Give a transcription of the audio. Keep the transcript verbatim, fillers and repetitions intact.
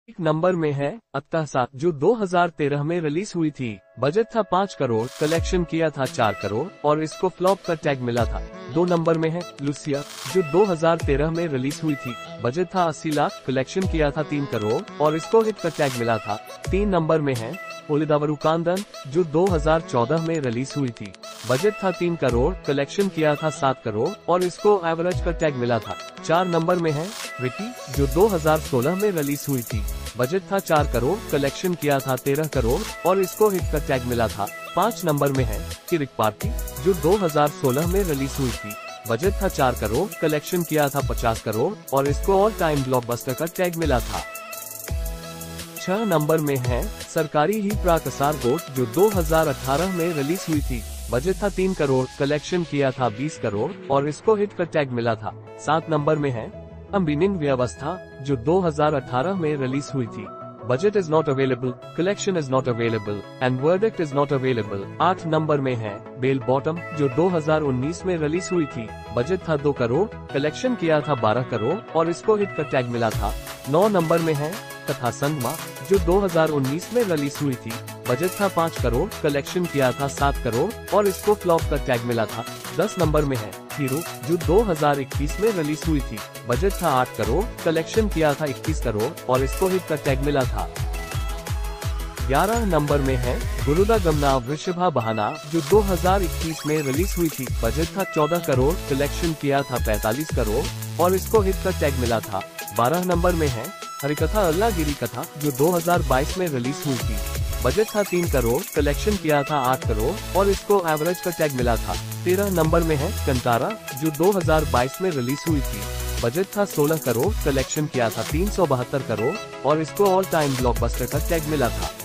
एक नंबर में है अत्ता सात, जो दो हज़ार तेरह में रिलीज हुई थी। बजट था पाँच करोड़, कलेक्शन किया था चार करोड़ और इसको फ्लॉप का टैग मिला था। दो नंबर में है लुसिया, जो दो हज़ार तेरह में रिलीज हुई थी। बजट था अस्सी लाख, कलेक्शन किया था तीन करोड़ और इसको हिट का टैग मिला था। तीन नंबर में है ओलिदावरू कांदन, जो दो हज़ार चौदह में रिलीज हुई थी। बजट था तीन करोड़, कलेक्शन किया था सात करोड़ और इसको एवरेज का टैग मिला था। चार नंबर में है विकी, जो दो हज़ार सोलह में रिलीज हुई थी। बजट था चार करोड़, कलेक्शन किया था तेरह करोड़ और इसको हिट का टैग मिला था। पाँच नंबर में है किरिक पार्टी, जो दो हज़ार सोलह में रिलीज हुई थी। बजट था चार करोड़, कलेक्शन किया था पचास करोड़ और इसको ऑल टाइम ब्लॉकबस्टर का टैग मिला था। छह नंबर में है सरकारी ही प्राकसार गोट, जो दो हज़ार अठारह में रिलीज हुई थी। बजट था तीन करोड़, कलेक्शन किया था बीस करोड़ और इसको हिट का टैग मिला था। सात नंबर में है अम्बिनिंग व्यवस्था, जो दो हज़ार अठारह में रिलीज हुई थी। Budget is not available, collection is not available and verdict is not available. आठ नंबर में है बेल बॉटम, जो दो हज़ार उन्नीस में रिलीज हुई थी। बजट था दो करोड़, कलेक्शन किया था बारह करोड़ और इसको हिट का टैग मिला था। नौ नंबर में है कथा संगमा, जो दो हज़ार उन्नीस में रिलीज हुई थी। बजट था पाँच करोड़, कलेक्शन किया था सात करोड़ और इसको फ्लॉप का टैग मिला था। दस नंबर में है हीरो, जो दो हज़ार इक्कीस में रिलीज हुई थी। बजट था आठ करोड़, कलेक्शन किया था इक्कीस करोड़ और इसको हिट का टैग मिला था। ग्यारह नंबर में है गुरुदा गमना वृषभा बहाना, जो दो हज़ार इक्कीस में रिलीज हुई थी। बजट था चौदह करोड़, कलेक्शन किया था पैंतालीस करोड़ और इसको हिट का टैग मिला था। बारह नंबर में है हरिकथा अल्लागिरी कथा, जो दो हज़ार बाईस में रिलीज हुई थी। बजट था तीन करोड़, कलेक्शन किया था आठ करोड़ और इसको एवरेज का टैग मिला था। तेरह नंबर में है कंतारा, जो दो हज़ार बाईस में रिलीज हुई थी। बजट था सोलह करोड़, कलेक्शन किया था तीन सौ बहत्तर करोड़ और इसको ऑल टाइम ब्लॉकबस्टर का टैग मिला था।